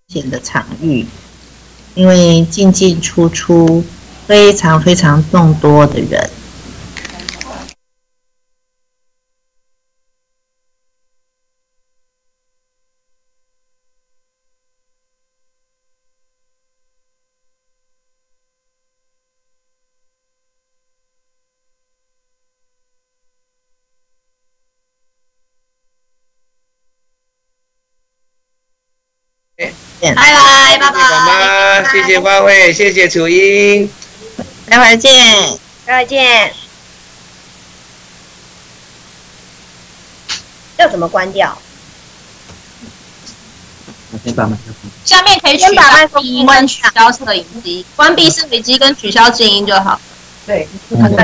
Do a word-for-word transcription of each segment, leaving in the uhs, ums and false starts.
险的场域，因为进进出出非常非常众多的人。 拜拜，拜拜， 妈妈，谢谢花卉，谢谢楚英， 待会儿见， 待会儿见。要怎么关掉？ 我先把麦克风。 下面可以取消静音跟取消摄影机，关闭摄影机跟取消静音就好。 对， 嗯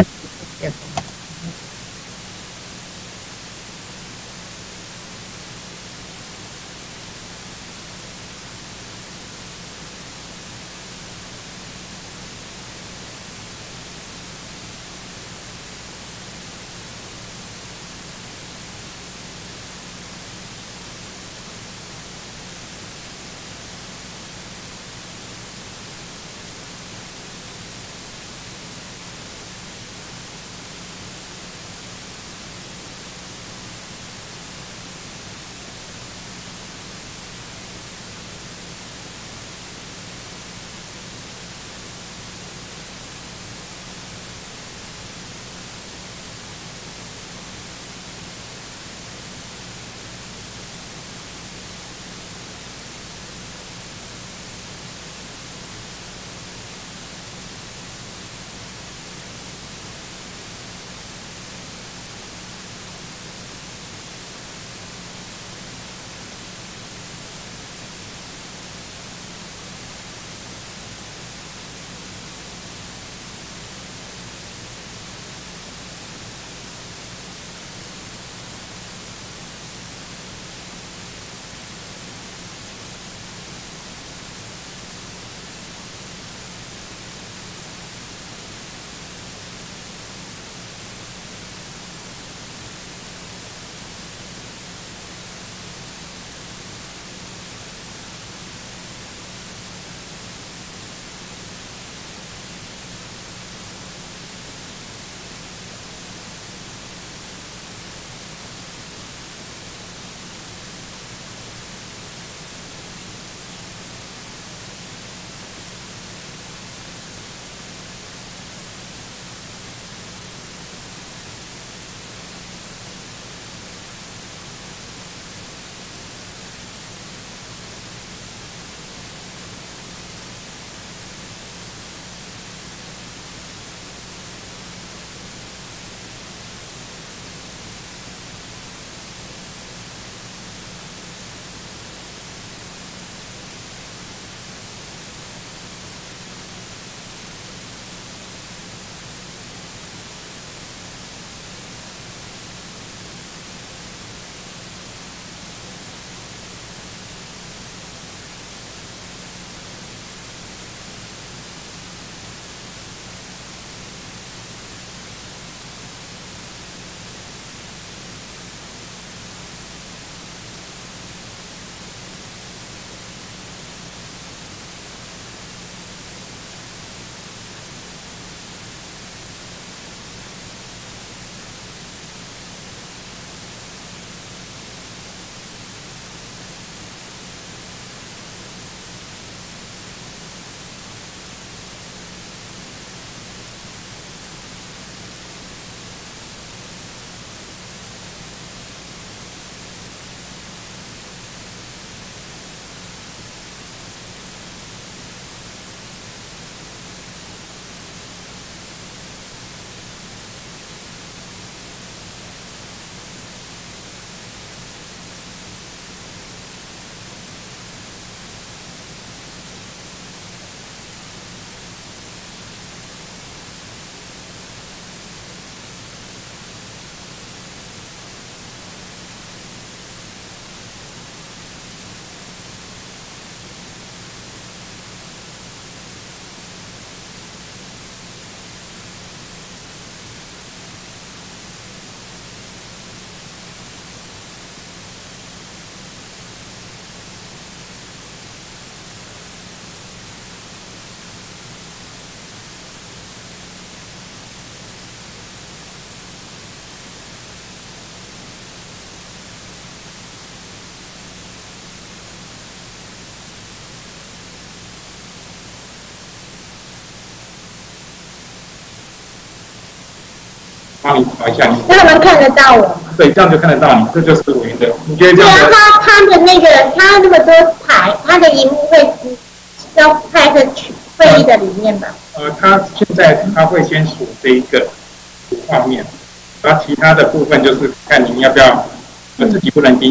帮你找一下你。 那他们看得到我吗？ 对，这样就看得到你，这就是委员的。你觉得这样？ 然后他的那个，他那么多台，他的荧幕会要拍在会议的里面吧？ 呃，他现在他会先数这一个画面，然后其他的部分就是看您要不要，呃，自己不能盯。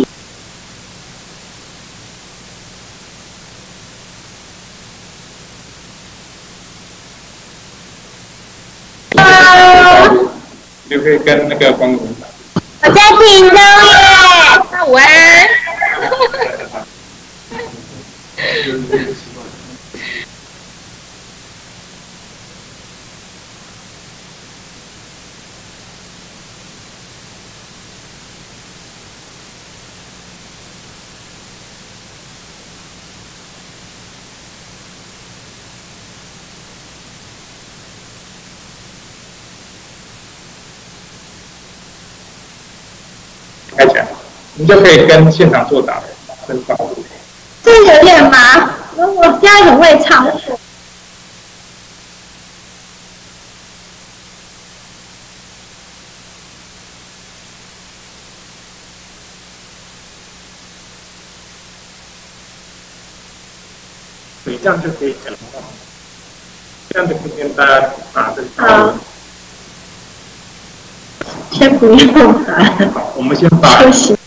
就可以跟那个光文打。 我在屏东耶， 那午安。 开起来，你就可以跟现场作答申报。 这有点麻，我现在很会唱。 对，这样就可以讲到，这样就可以跟大家打这个。 好，先不用打。 好，我们先把。 休息。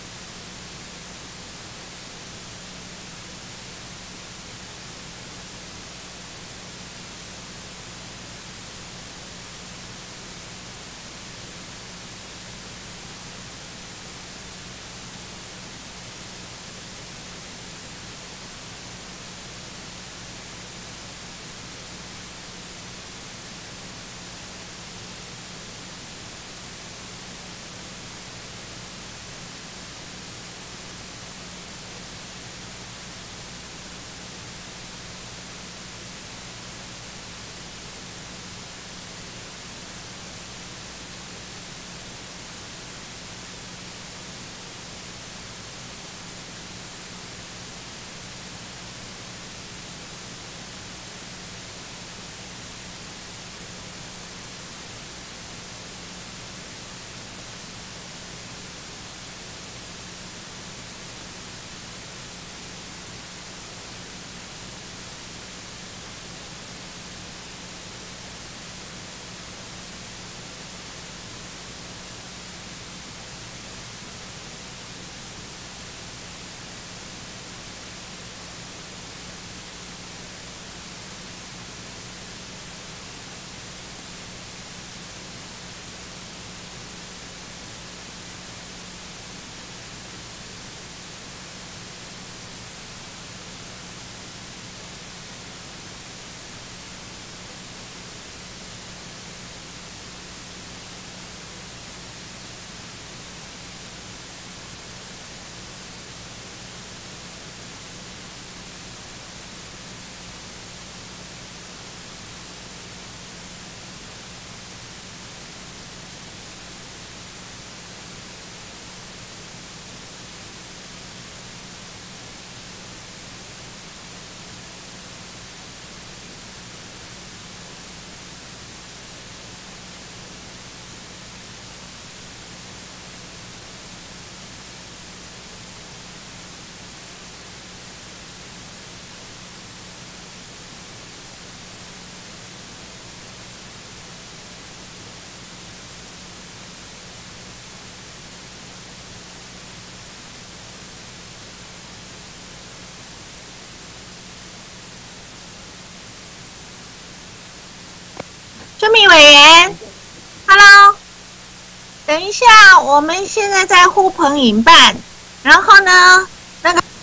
村民委员 ，Hello， 等一下，我们现在在呼朋引伴，然后呢，那个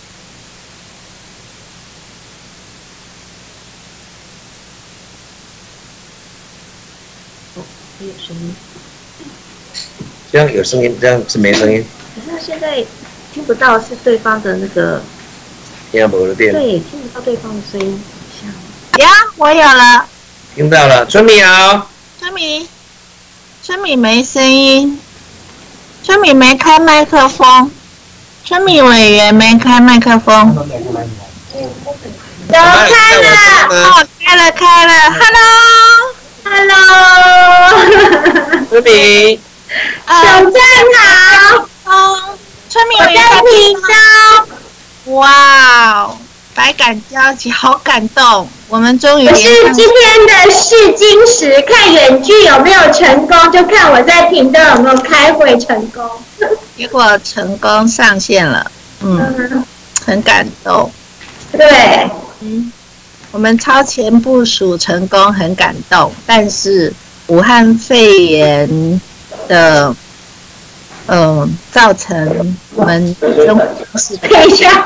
有声音， 这样有声音，这样是没声音。 可是他现在听不到是对方的那个， 听不到电。 对，听不到对方的声音，像。 呀，我有了。 听到了，村民好。 村民，村民没声音，村民没开麦克风，村民委员没开麦克风。有开了，哦，开了开了 ，Hello，Hello。 呃， 春明， 小站好， 哦，村民我委员在屏东， 哇哦，百感交集，好感动，我们终于我是连上今天的试金石，看远距有没有成功，就看我在屏东有没有开会成功。 结果成功上线了，嗯， 嗯， 很感动。 对， 嗯，我们超前部署成功，很感动。但是武汉肺炎的，嗯、造成我们生活方式的等一下，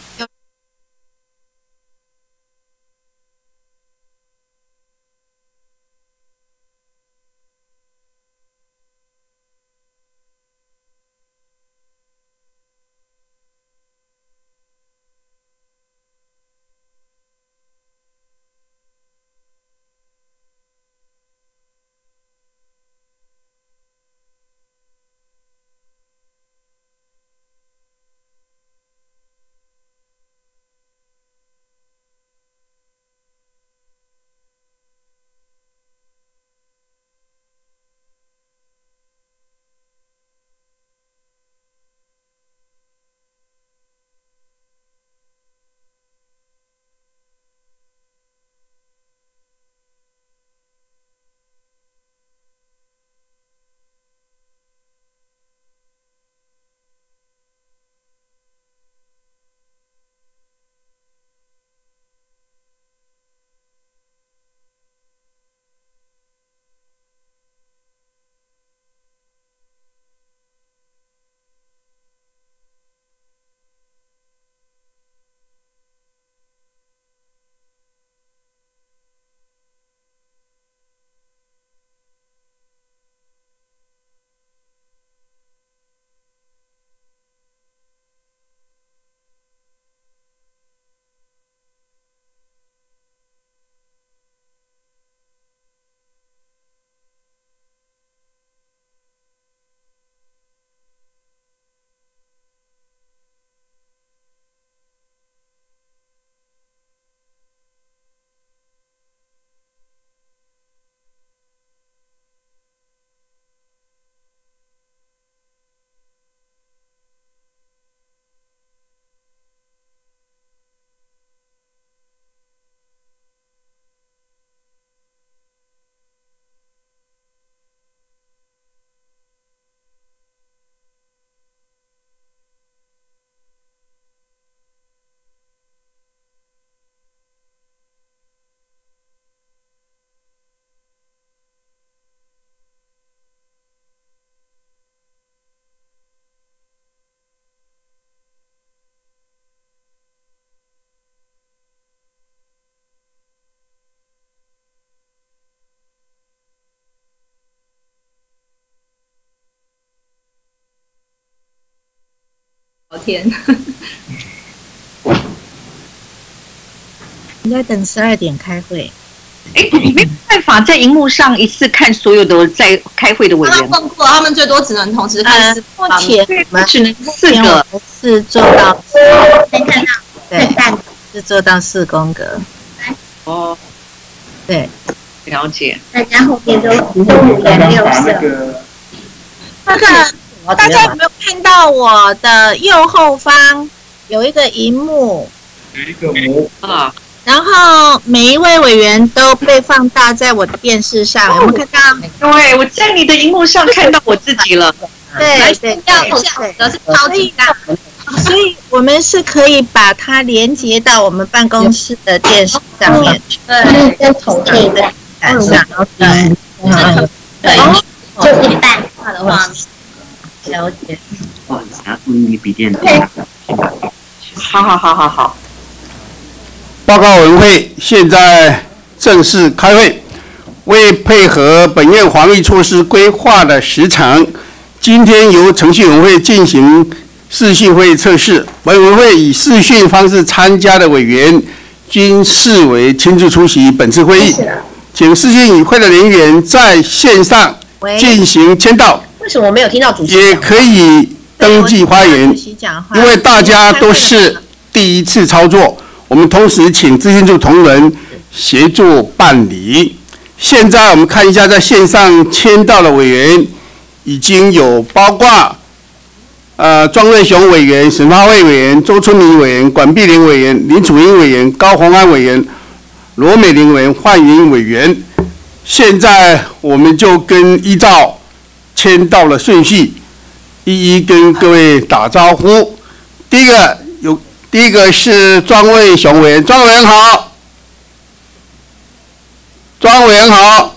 聊天。 应该等十二点开会。 哎，没有办法在荧幕上一次看所有的在开会的委员。 他们问过，他们最多只能同时看四。 目前我们只能四个， 是做到， 没看到， 对， 很淡。 是做到四宫格。 哦， 对， 了解。 大家后面都都五颜六把那色。 个那个大家有没有看到我的右后方有一个荧幕？ 有一个模啊， 然后每一位委员都被放大在我的电视上，有没有看到？ 对，我在你的荧幕上看到我自己了。 对对这样对子的是超级大， 所以我们是可以把它连接到我们办公室的电视上面去， 对，跟重庆的， 看上。对， 对， 就一半。 大的话， 了解。 哦，拿出你笔电。 好好好好好。 报告委员会现在正式开会，为配合本院防疫措施规划的时程，今天由程序委员会进行视讯会议测试。委员会以视讯方式参加的委员均视为亲自出席本次会议，请视讯与会的人员在线上进行签到， 为什么我没有听到主席？ 也可以登记发言，因为大家都是第一次操作。我们同时请资讯处同仁协助办理， 现在我们看一下在线上签到的委员，已经有包括呃庄瑞雄委员、沈发慧委员、周春明委员、管碧玲委员、林楚英委员、高虹安委员、罗美玲委员、范云委员。现在我们就跟依照签到的顺序，一一跟各位打招呼。第一个有，第一个是庄瑞雄委员，庄委员好。庄委员好，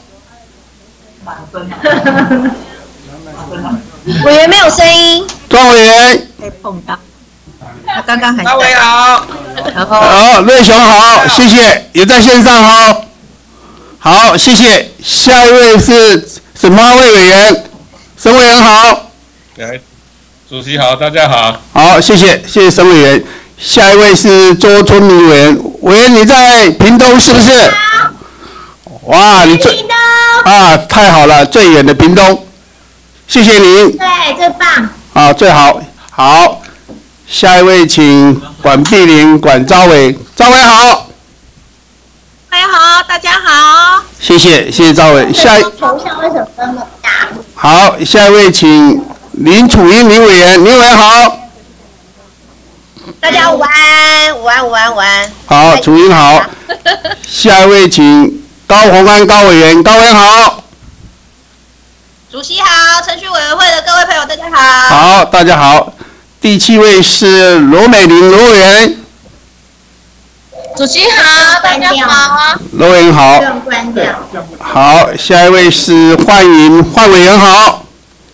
委员没有声音。 庄委员， 被碰到，他刚刚还。 大伟好， 然后。 好，瑞雄好，谢谢，也在线上好。好，谢谢。下一位是沈发慧委员，沈委员好。 来，主席好，大家好。 好，谢谢，谢谢沈委员。下一位是周春明委员，委员你在屏东是不是？哇，你最啊，太好了，最远的屏东，谢谢您。 对，最棒。 啊，最好，好，下一位请管碧玲、管昭伟，昭伟好。 大家好，大家好。 谢谢，谢谢昭伟。下一头像为什么那么大？ 好，下一位请林楚英林委员，林委员好。 大家午安，午安，午安，午安。 好，楚英好。下一位请高虹安高委员，高委员好。 主席好，程序委员会的各位朋友大家好。 好，大家好。第七位是罗美玲罗委员。 主席好，大家好。 罗委员好。 关掉。 好，下一位是范云范委员好。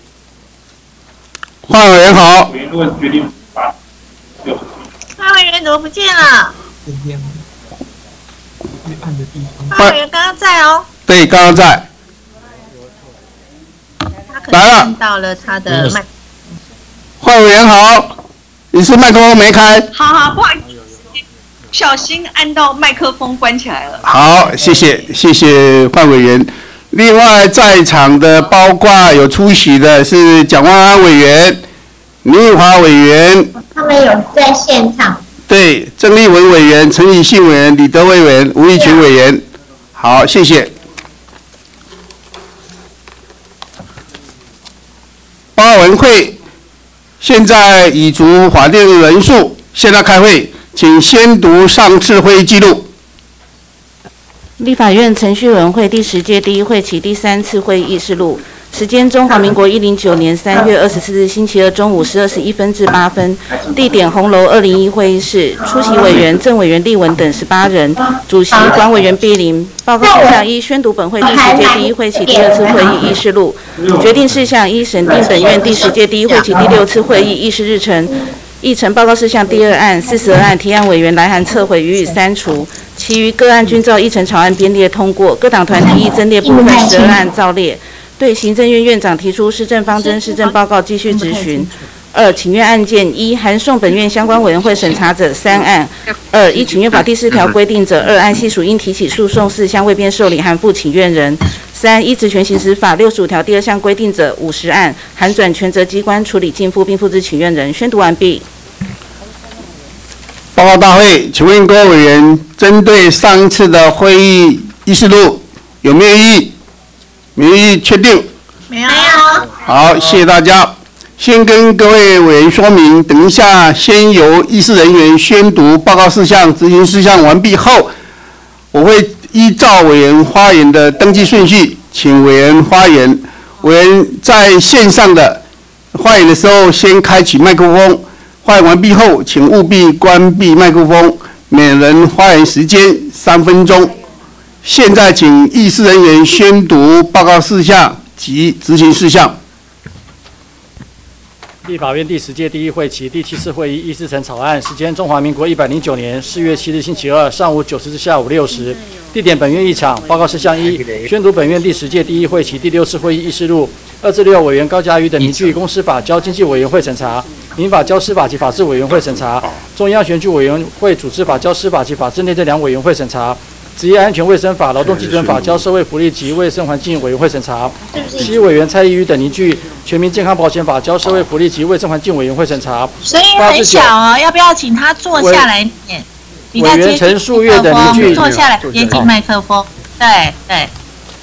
范委员好。 委员如果决定把就。 范委员怎么不见了？范委员刚刚在哦。 对，刚刚在。 他可能看到了他的麦。 范委员好，你是麦克风没开？ 好好，不好意思，小心按到麦克风关起来了。 好，谢谢谢谢范委员。另外在场的包括有出席的是蒋万安委员、林玉华委员， 他们有在现场。 对，郑丽文委员、陈以信委员、李德伟委员、吴玉群委员。好，谢谢。报告委员会现在已足法定人数，现在开会，请先读上次会议记录。 立法院程序委员会第十届第一会期第三次会议议事录，时间中华民国一零九年三月二十四日星期二中午十二时一分至八分，地点红楼二零一会议室，出席委员郑委员立文等十八人，主席管委员毕林。报告事项一，宣读本会第十届第一会期第二次会议议事录，决定事项一，审定本院第十届第一会期第六次会议议事日程。议程报告事项第二案、四十二案提案委员来函撤回予以删除，其余各案均照议程草案编列通过。各党团提议增列部分十二案照列。对行政院院长提出施政方针、施政报告继续质询。二、请愿案件一，函送本院相关委员会审查者三案。二、依请愿法第四条规定者，二案系属应提起诉讼事项未编受理函付请愿人。三、依职权行使法六十五条第二项规定者，五十案函转权责机关处理进付并付之请愿人。宣读完毕。 报告大会，请问各位委员，针对上一次的会议议事录有没有异议？没有异议，确定？ 没有。 好，谢谢大家。先跟各位委员说明，等一下先由议事人员宣读报告事项、执行事项完毕后，我会依照委员发言的登记顺序，请委员发言。委员在线上的发言的时候，先开启麦克风。发言完毕后，请务必关闭麦克风，每人发言时间三分钟。现在请议事人员宣读报告事项及执行事项。 立法院第十届第一会期第七次会议议事程草案，时间中华民国一百零九年四月七日星期二上午九时至下午六时，地点本院议场。报告事项一，宣读本院第十届第一会期第六次会议议事录。二至六委员高嘉瑜等凝聚公司法交经济委员会审查，民法交司法及法制委员会审查，中央选举委员会组织法交司法及法制内政两委员会审查，职业安全卫生法、劳动基准法交社会福利及卫生环境委员会审查。西委员蔡依瑜等凝聚全民健康保险法交社会福利及卫生环境委员会审查。 声音很小哦，要不要请他坐下来念？ 委员陈树月等凝聚坐下来接近麦克风。对对。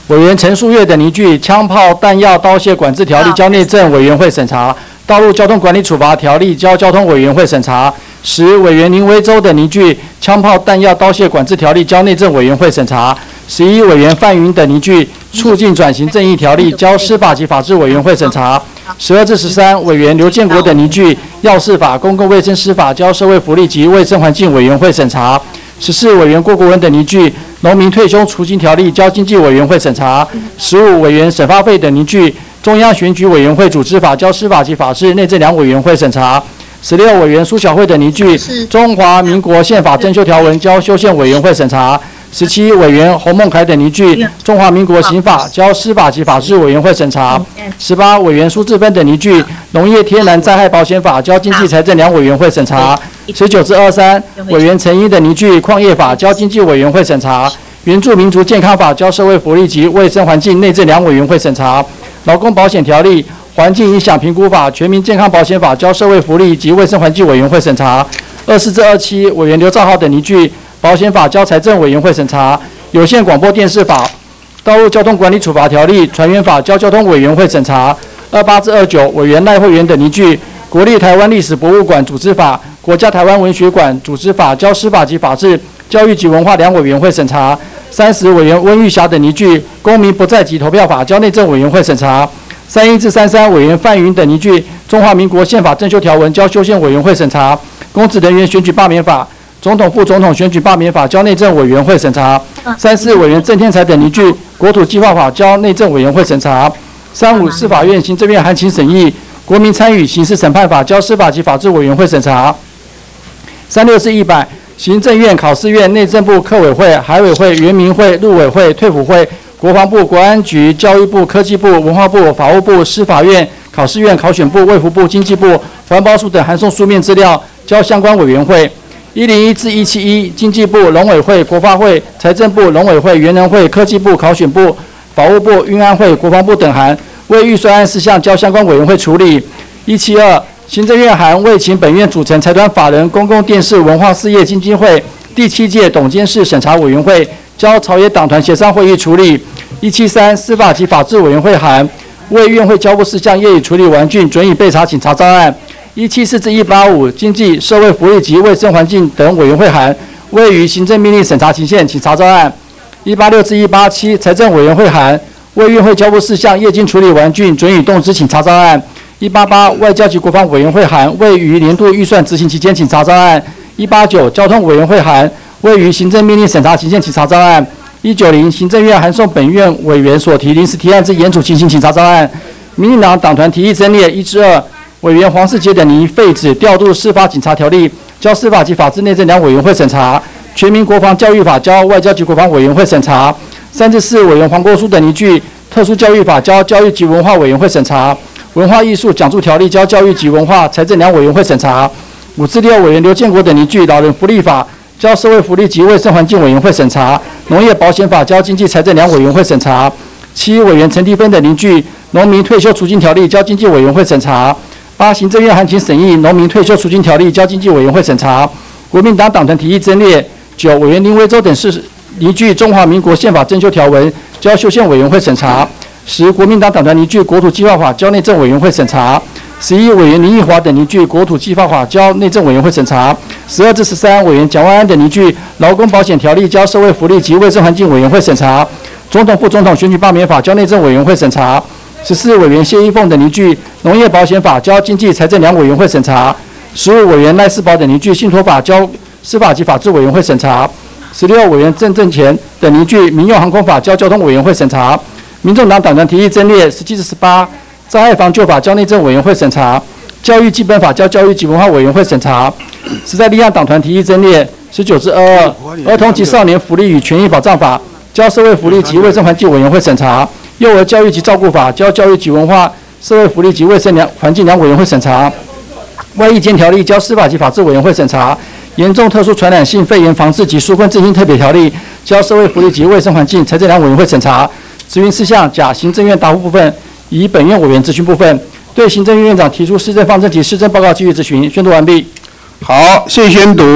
委员陈树月等拟具《枪炮弹药刀械管制条例》交内政委员会审查，《道路交通管理处罚条例》交交通委员会审查。十、委员林维洲等拟具《枪炮弹药刀械管制条例》交内政委员会审查。十一、委员范云等拟具《促进转型正义条例》交司法及法制委员会审查。十二至十三，委员刘建国等拟具《药事法》、公共卫生司法交社会福利及卫生环境委员会审查。十四，委员郭国文等拟具《农民退休储金条例》交经济委员会审查。十五，委员沈发费等拟具《中央选举委员会组织法》交司法及法制内政两委员会审查。十六，委员苏小慧等拟具《中华民国宪法增修条文》交修宪委员会审查。十七，委员洪孟凯等拟具《中华民国刑法》交司法及法制委员会审查。十八，委员苏志芬等拟具《农业天然灾害保险法》交经济财政两委员会审查。十九至二三，委员陈英等拟具《矿业法》交经济委员会审查。原住民族健康法交社会福利及卫生环境内政两委员会审查。劳工保险条例、环境影响评估法、全民健康保险法交社会福利及卫生环境委员会审查。二四至二七，委员刘兆浩等拟具保险法交财政委员会审查，有线广播电视法、道路交通管理处罚条例、船员法交交通委员会审查。二八至二九，委员赖慧媛等拟具国立台湾历史博物馆组织法、国家台湾文学馆组织法交司法及法制、教育及文化两委员会审查。三十，委员温玉霞等拟具公民不在籍投票法交内政委员会审查。三一至三三，委员范云等拟具中华民国宪法增修条文交修宪委员会审查。公职人员选举罢免法、总统副总统选举罢免法交内政委员会审查。三四，委员郑天才等拟具国土计划法交内政委员会审查。三五，司法院、行政院函请审议国民参与刑事审判法交司法及法制委员会审查。三六至一百，行政院、考试院、内政部、客委会、海委会、原民会、陆委会、退辅会、国防部、国安局、教育部、科技部、文化部、法务部、司法院、考试院、考选部、卫福部、经济部、环保署等函送书面资料交相关委员会。一零一至一七一，经济部、农委会、国发会、财政部、农委会、原能会、科技部、考选部、法务部、运安会、国防部等函为预算案事项交相关委员会处理。一七二，行政院函未请本院组成财团法人公共电视文化事业基金会第七届董监事审查委员会交朝野党团协商会议处理。一七三，司法及法制委员会函为院会交付事项业已处理完竣，准予备查请查照案。一七四至一八五，经济社会福利及卫生环境等委员会函位于行政命令审查期限，请查照案。一八六至一八七，财政委员会函为院会交付事项业经处理完竣，准予动支，请查照案。一八八，外交及国防委员会函位于年度预算执行期间，请查照案。一八九，交通委员会函位于行政命令审查期限，请查照案。一九零，行政院函送本院委员所提临时提案之研处情形，请查照案。民进党党团提议增列一至二，委员黄世杰等拟废止调度司法警察条例，交司法及法制内政两委员会审查。全民国防教育法交外交及国防委员会审查。三至四，委员黄国书等拟具特殊教育法交教育及文化委员会审查。文化艺术讲座条例交教育及文化财政两委员会审查。五至六，委员刘建国等拟具老人福利法交社会福利及卫生环境委员会审查。农业保险法交经济财政两委员会审查。七，委员陈迪芬等拟具农民退休储金条例交经济委员会审查。八，行政院函请审议农民退休储金条例交经济委员会审查。国民党党团提议增列。九，委员林维洲等是拟具中华民国宪法增修条文交修宪委员会审查。十，国民党党团拟具国土计划法交内政委员会审查。十一，委员林奕华等拟具国土计划法交内政委员会审查。十二至十三，委员蒋万安等拟具劳工保险条例交社会福利及卫生环境委员会审查。总统副总统选举罢免法交内政委员会审查。十四，委员谢依凤等拟具农业保险法交经济财政两委员会审查。十五，委员赖世宝等拟具信托法交司法及法制委员会审查。十六，委员郑正乾等拟具民用航空法交交通委员会审查。民众党党团提议增列十七至十八，灾害防救法交内政委员会审查。教育基本法交教育及文化委员会审查。时代力量党团提议增列十九至二二，儿童及少年福利与权益保障法交社会福利及卫生环境委员会审查。幼儿教育及照顾法交教育及文化、社会福利及卫生两环境两委员会审查。外役监条例交司法及法制委员会审查。严重特殊传染性肺炎防治及纾困振兴特别条例交社会福利及卫生环境财政两委员会审查。咨询事项甲行政院答复部分，以本院委员咨询部分，对行政院院长提出施政方针及施政报告继续咨询。宣读完毕。 好，谢宣读。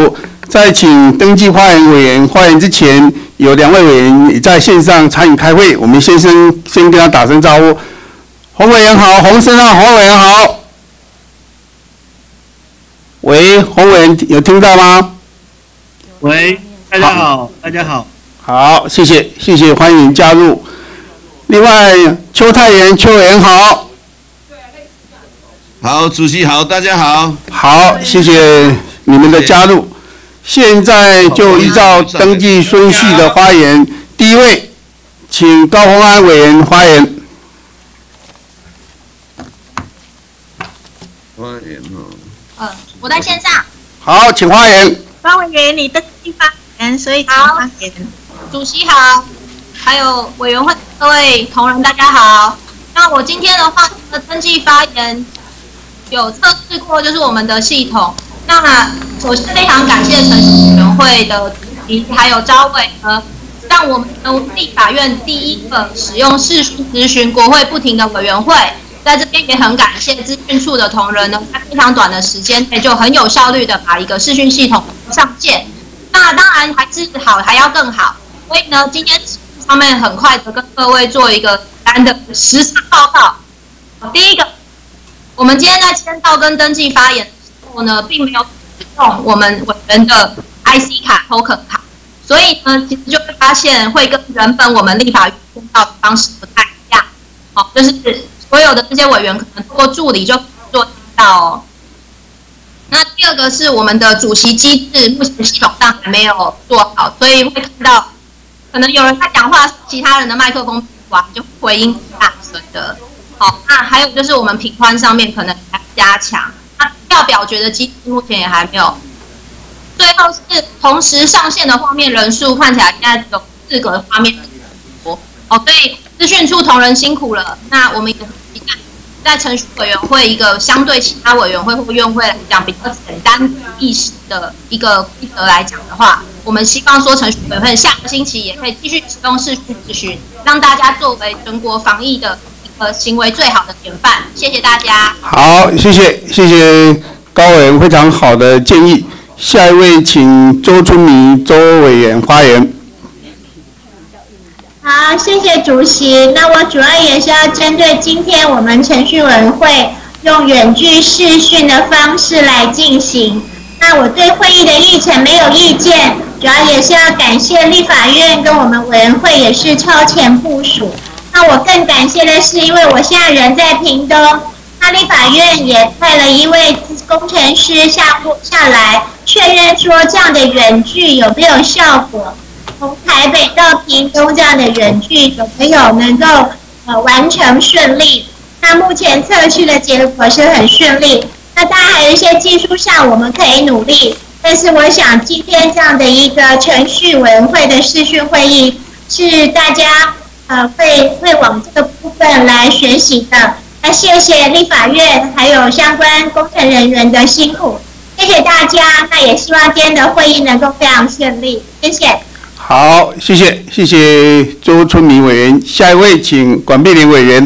在请登记发言委员发言之前，有两位委员也在线上参与开会，我们先生先跟他打声招呼。洪委员好，洪生啊，洪委员好。喂，洪委员有听到吗？ 喂，大家好，大家好。 好，谢谢，谢谢，欢迎加入。另外，邱泰元，邱委员好。 好，主席好，大家好。 好，谢谢你们的加入。现在就依照登记顺序的发言，第一位，请高虹安委员发言。 发言哦。 呃，我在线上。 好，请发言。 高委员，你登记发言，所以请发言。 主席好，还有委员会各位同仁，大家好。那我今天的话，登记发言有测试过，就是我们的系统。那首先非常感谢程序委员会的主席还有招委呢，让我们的立法院第一个使用视讯咨询国会不停的委员会，在这边也很感谢资讯处的同仁呢，在非常短的时间内就很有效率的把一个视讯系统上线。那当然还是好，还要更好。所以呢，今天上面很快的跟各位做一个简单的实时报告。第一个，我们今天在签到跟登记发言。呢，并没有使用我们委员的 I C 卡、token 卡，所以呢，其实就会发现会跟原本我们立法院签到的方式不太一样。好，就是所有的这些委员可能通过助理就做到哦。那第二个是我们的主席机制，目前系统上还没有做好，所以会看到可能有人在讲话，其他人的麦克风完就回音大声的。好，那还有就是我们频宽上面可能还要加强。要表决的机制目前也还没有。最后是同时上线的画面人数，看起来现在只有四个画面哦，所以资讯处同仁辛苦了。那我们也期待在程序委员会一个相对其他委员会或院会来讲比较简单意识的一个规则来讲的话，我们希望说程序委员会下个星期也可以继续使用视讯咨询，让大家作为全国防疫的呃，行为最好的典范，谢谢大家。 好，谢谢，谢谢高委员非常好的建议。下一位，请周春明周委员发言。 好，谢谢主席。那我主要也是要针对今天我们程序委员会用远距视讯的方式来进行。那我对会议的议程没有意见，主要也是要感谢立法院跟我们委员会也是超前部署。那我更感谢的是，因为我现在人在屏东，那立法院也派了一位工程师下下来确认说这样的远距有没有效果，从台北到屏东这样的远距有没有能够呃完成顺利？那目前测试的结果是很顺利，那当然还有一些技术上我们可以努力，但是我想今天这样的一个程序委员会的视讯会议是大家。呃，会会往这个部分来学习的。那谢谢立法院还有相关工程人员的辛苦，谢谢大家。那也希望今天的会议能够非常顺利，谢谢。 好，谢谢，谢谢周春明委员。下一位，请管碧玲委员。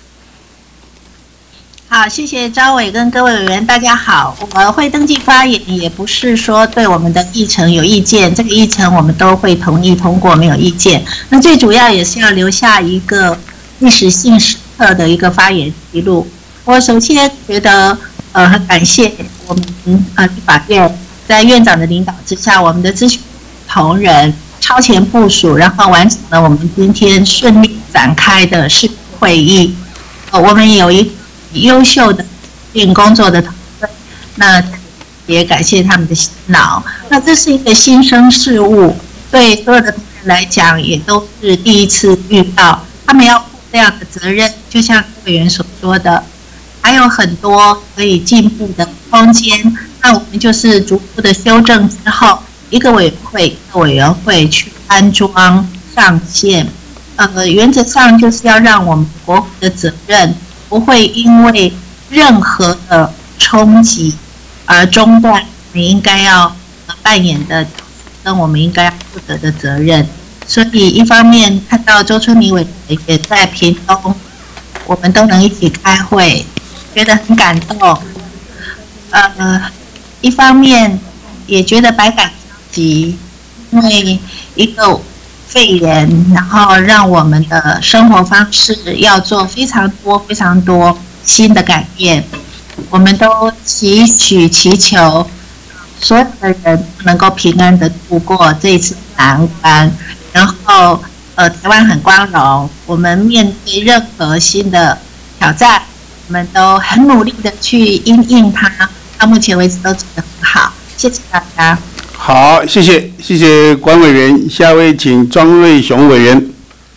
好，谢谢招委跟各位委员，大家好。我们会登记发言，也不是说对我们的议程有意见，这个议程我们都会同意通过，没有意见。那最主要也是要留下一个历史性时刻的一个发言记录。我首先觉得，呃，很感谢我们呃立法院在院长的领导之下，我们的咨询同仁超前部署，然后完成了我们今天顺利展开的视频会议。呃，我们有一优秀的运工作的团队，那也感谢他们的辛劳。那这是一个新生事物，对所有的同仁来讲也都是第一次遇到，他们要负这样的责任，就像委员所说的，还有很多可以进步的空间。那我们就是逐步的修正之后，一个委员会一个委员会去安装上线。呃，原则上就是要让我们国会的责任不会因为任何的冲击而中断我们应该要扮演的跟我们应该要负责的责任。所以一方面看到周春明委员也在屏东，我们都能一起开会，觉得很感动。呃，一方面也觉得百感急，因为一个肺炎，然后让我们的生活方式要做非常多非常多新的改变。我们都祈许祈求所有的人能够平安的度过这一次难关，然后呃，台湾很光荣，我们面对任何新的挑战，我们都很努力的去因应它，到目前为止都做得很好，谢谢大家。 好，谢谢谢谢管委员，下位请庄瑞雄委员。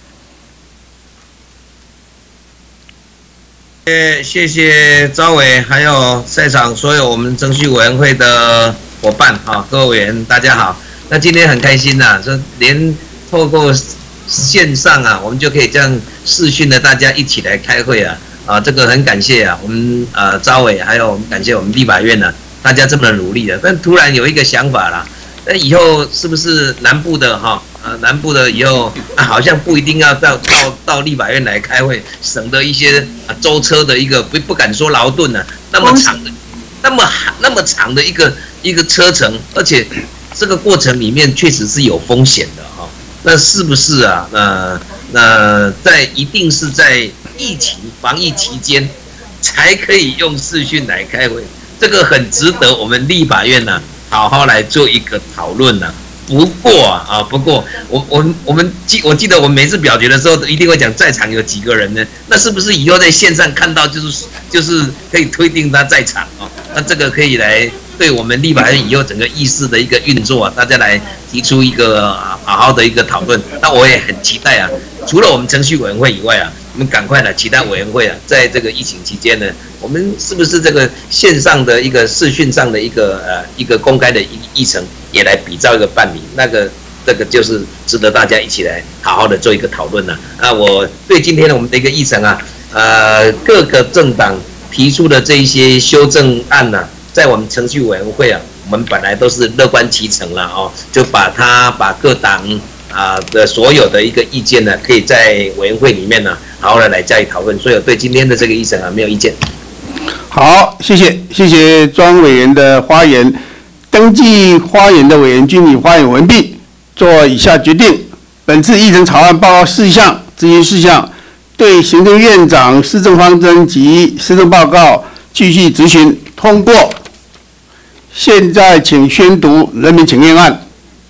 谢谢谢招委，还有在场所有我们程序委员会的伙伴哈，各位委员大家好。那今天很开心呐、啊，说连透过线上啊，我们就可以这样视讯的大家一起来开会啊，啊，这个很感谢啊，我们呃招委，还有我们感谢我们立法院呢、啊，大家这么努力的。但突然有一个想法啦，那以后是不是南部的哈，呃南部的以后、啊、好像不一定要到到到立法院来开会，省得一些啊舟车的一个不不敢说劳顿呢、啊，那么长的，那么那么长的一个一个车程，而且这个过程里面确实是有风险的哈。那是不是啊？呃，那在一定是在疫情防疫期间，才可以用视讯来开会，这个很值得我们立法院呢、啊、好好来做一个讨论呢。不过啊啊，不过我我我们记我记得我们每次表决的时候，一定会讲在场有几个人呢？那是不是以后在线上看到就是就是可以推定他在场啊？那这个可以来对我们立法院以后整个议事的一个运作啊，大家来提出一个啊好好的一个讨论。那我也很期待啊，除了我们程序委员会以外啊，我们赶快呢，其他委员会啊，在这个疫情期间呢，我们是不是这个线上的一个视讯上的一个呃一个公开的议议程，也来比照一个办理？那个这个就是值得大家一起来好好的做一个讨论呢。啊，我对今天我们的一个议程啊，呃，各个政党提出的这一些修正案呢、啊，在我们程序委员会啊，我们本来都是乐观其成了哦，就把它把各党啊的所有的一个意见呢，可以在委员会里面呢，好好的来加以讨论。所以我对今天的这个议程啊没有意见。 好，谢谢谢谢庄委员的发言。登记发言的委员均已发言完毕，做以下决定：本次议程草案报告事项、执行事项，对行政院长施政方针及施政报告继续执行通过。现在请宣读人民请愿案。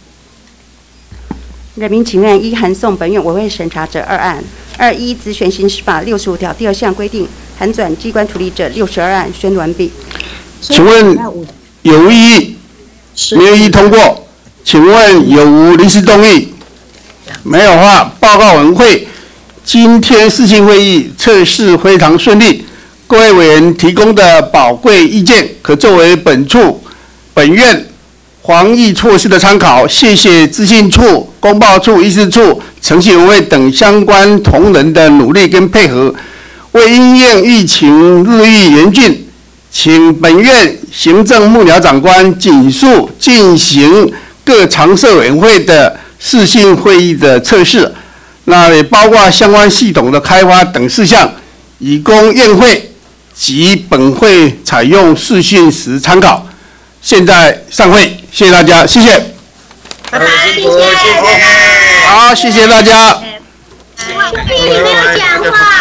人民请愿一函送本院委会审查者二案。二一职权行使法六十五条第二项规定函转机关处理者六十二案宣读完毕。 请问有无异议？没有异议通过。请问有无临时动议？没有的话，报告委员会今天视讯会议测试非常顺利，各位委员提供的宝贵意见可作为本处本院防疫措施的参考。谢谢资讯处、公报处、议事处、程序委员会等相关同仁的努力跟配合。为因应疫情日益严峻，请本院行政幕僚长官紧速进行各常设委员会的视讯会议的测试，那也包括相关系统的开发等事项，以供院会及本会采用视讯时参考。现在散会，谢谢大家，谢谢。 拜拜，谢谢。 好，谢谢大家。 兄弟，你没有讲话。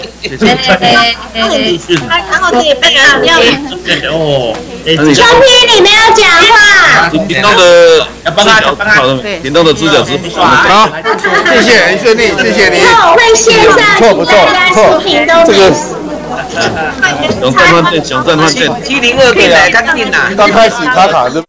然后可以被人要哦。兄弟，你没有讲话。 点到的要帮他帮他点到的知角是不爽。 好，谢谢，很顺利，谢谢你。 以后我会线上请大家出屏都没事。 小站换电，小站换电。 七零二对了，刚定啦。 刚开始卡卡的。